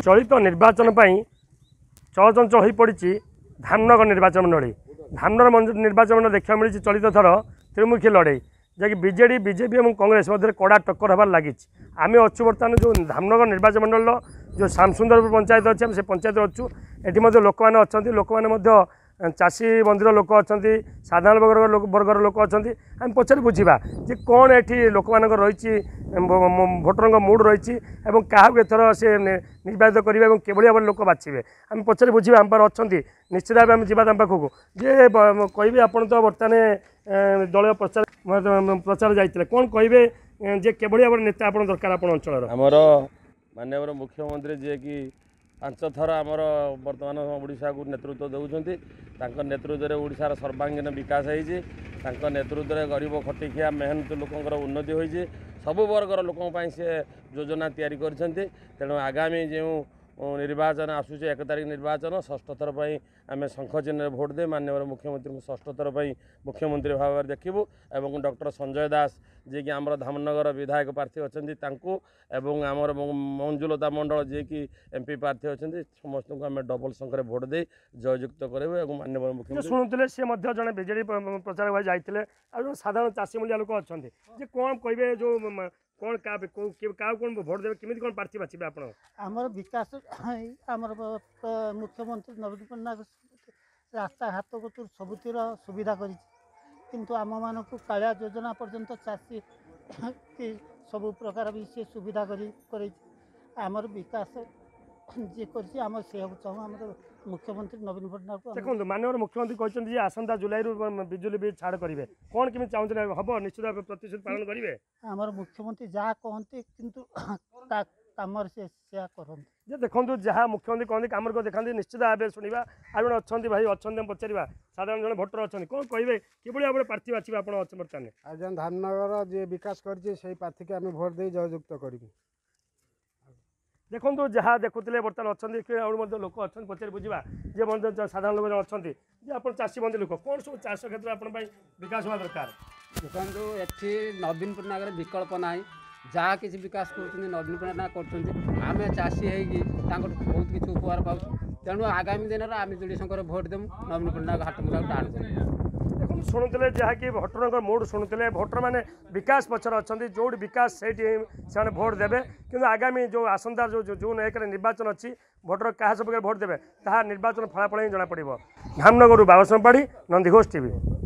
चलित निर्वाचन चलचंचल हो पड़ी धामनगर निर्वाचन मंडली धामनगर निर्वाचन मंडल देखा मिली चलित थर त्रिमुखी लड़ई जैक बीजेडी बीजेपी और कांग्रेस मध्य कड़ा टक्कर हबार लगी आम अच्छु बर्तमान जो धामनगर निर्वाचन मंडल जो श्यामसुंदरपुर पंचायत अच्छे से पंचायत अच्छु ये लोक मैंने अच्छा लोक मैंने चाषी बंधुर लोक अच्छा साधारण वर्गर लोक अच्छा आम पचार बुझा जे कौन ये लोक मान रही भोटर मूड रही क्या एथर से निर्वाचित करेंगे और किभली भाव लोक बाछे आम पचार बुझा आम पार अच्छा निश्चित भाव आम जा पाखक जे कहे आप तो बर्तमान दल प्रचार जाते कौन कहे जे किभली भाव नेता आप दरकार आप अंचल आमर माननीय मुख्यमंत्री जी की 5 थर आमर बर्तमान ओडिशा को नेतृत्व देउछंती नेतृत्व में ओडिशार सर्वांगीन विकास होती नेतृत्व में गरीब खटिखिया मेहनत लोकंर उन्नति होती सबु वर्गर लोक से योजना तैयारी करछंती तेणु आगामी जो निर्वाचन आसूचे 1 तारिख निर्वाचन 6ठ थर पर आम शंख चिन्ह भोट दे माननीय मुख्यमंत्री को 6ठ थर पर मुख्यमंत्री भाव में देखू और डॉक्टर संजय दास जी की आमर धामनगर विधायक प्रार्थी अच्छा एवं आमर मंजुलता मंडल जी की एमपी प्रार्थी अच्छा समस्त को आम डबल संख्या भोट दे जययुक्त करेंगे माननीय मुख्यमंत्री शुणुते सी जड़े बीजेडी प्रचार भाई जाते साधारण चाषी मूल्य लोक अच्छा कौन कहे जो कौन क्या कौन भोट देवे किमी कौन प्रार्थी बाछे आप आमर विकास आमर मुख्यमंत्री नवीन पट्टनायक रास्ता घाट को सबुतिर सुविधा कर किंतु आम मान कालिया योजना पर्यंत चाषी की सब प्रकार भी सी सुविधा कर आमर विकास जी कर चाहूँ आम मुख्यमंत्री नवीन पट्टनायक देखो माननीय मुख्यमंत्री कहते हैं आसंता जुलाई बिजुली भी छाड़ करेंगे कौन केमी चाहते हम निश्चित भाव प्रतिशत पालन करेंगे आमर मुख्यमंत्री जहाँ कहते किंतु कम से करते देखो जहाँ मुख्यमंत्री कहते कम को देखते निश्चित भाव शुणा आ जन अच्छा भाई अच्छा पचार साधारण जन भोटर अच्छा कौन कहे कि भाव में प्रार्थी बाछे आप बर्तमान आज धामनगर जी विकास कर प्रार्थी के आम भोट दे जययुक्त करूँ देखो जहाँ देखुले बर्तमान अच्छा लोक अच्छा पचार बुझा जे साधारण लोक अच्छा आप चाषी बंधु लोक कौन सब चाष क्षेत्र आप विकास होगा दरकार देखो ये नवीन पट्टनायक विकल्प ना जहाँ किसी विकास कर नवीन पट्टनायक करम चाषी बहुत किसी उपहार पाऊँ तेणु आगामी दिन में आम जोड़ी संख्या भोट देमु नवीन पट्टनायक हाथ मुड़ा टाण देखो शुणुते जहाँकि भोटर मूड शुणुते भोटर मैंने विकास पचर अच्छा जो विकास से भोट देवे कि आगामी जो आसंता जो जून 1 निर्वाचन अच्छी भोटर क्या सब भोट देवे ताहा निर्वाचन फलाफल ही जना पड़ो धामनगर बाबा पाड़ी नंदीघोष टीवी।